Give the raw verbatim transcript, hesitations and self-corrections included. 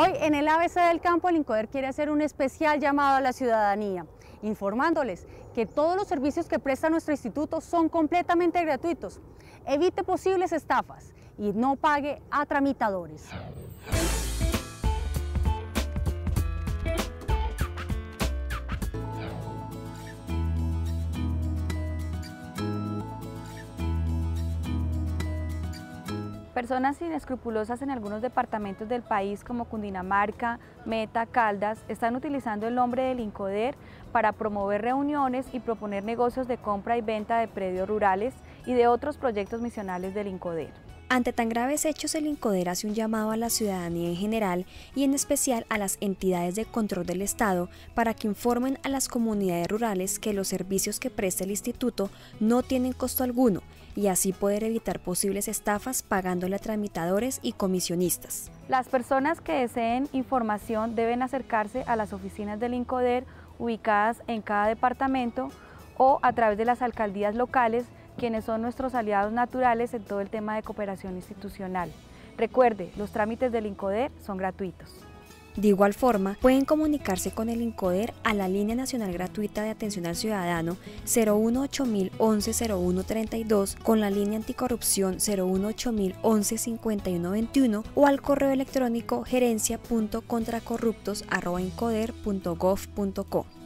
Hoy en el A B C del Campo, el INCODER quiere hacer un especial llamado a la ciudadanía, informándoles que todos los servicios que presta nuestro instituto son completamente gratuitos. Evite posibles estafas y no pague a tramitadores. Personas inescrupulosas en algunos departamentos del país como Cundinamarca, Meta, Caldas, están utilizando el nombre del INCODER para promover reuniones y proponer negocios de compra y venta de predios rurales y de otros proyectos misionales del INCODER. Ante tan graves hechos, el INCODER hace un llamado a la ciudadanía en general y en especial a las entidades de control del Estado para que informen a las comunidades rurales que los servicios que presta el instituto no tienen costo alguno y así poder evitar posibles estafas pagándole a tramitadores y comisionistas. Las personas que deseen información deben acercarse a las oficinas del INCODER ubicadas en cada departamento o a través de las alcaldías locales, quienes son nuestros aliados naturales en todo el tema de cooperación institucional. Recuerde, los trámites del INCODER son gratuitos. De igual forma, pueden comunicarse con el INCODER a la Línea Nacional Gratuita de Atención al Ciudadano cero uno ocho mil once cero uno treinta y dos, con la línea anticorrupción cero uno ocho mil once cincuenta y uno veintiuno o al correo electrónico gerencia punto contracorruptos arroba incoder punto gov punto co.